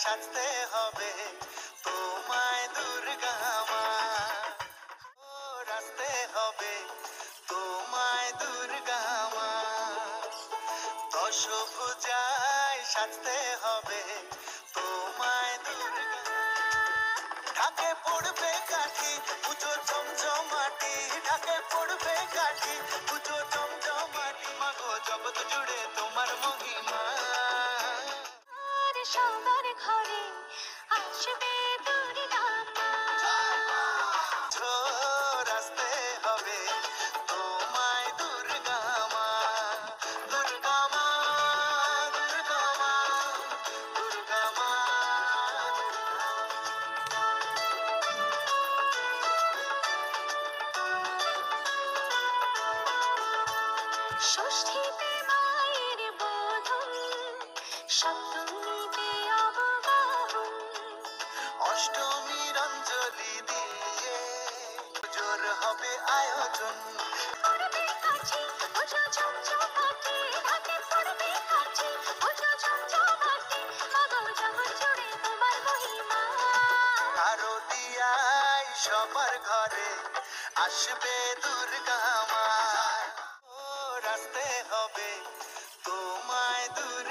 সাজতে হবে তোমায় দুর্গা মা। ও রাজতে হবে তোমায় দুর্গা মা। দশভুজায় সাজতে হবে তোমায় দুর্গা। ঢাকে পড়বে কাঠি পুজো জমজমাটি, ঢাকে পড়বে কাঠি পুজো জমজমাটি। মাগো জগৎ জুড়ে তোমার মহিমা। সবার ঘরে আসবে দুর্গা মা। ঝড় আসতে হবে তোমায় দুর্গা মা। দুর্গা মা, দুর্গা মা, দুর্গা মা। ষষ্ঠীতে মায়ের বোধন, সপ্তমীতে অবগাহন, অষ্টমীর অঞ্জলি দিয়ে পুজোর হবে আয়োজন। পড়বে কাছে পুজো ঝমঝমাটি, ঢাকে পড়বে কাছে পুজো ঝমঝমাটি। মাগো জগৎ জুড়ে তোমার মহিমা। শারদিয়ায় সবার ঘরে আসবে দুর্গা মা। ও রাজতে হবে তোমায় দুর্গা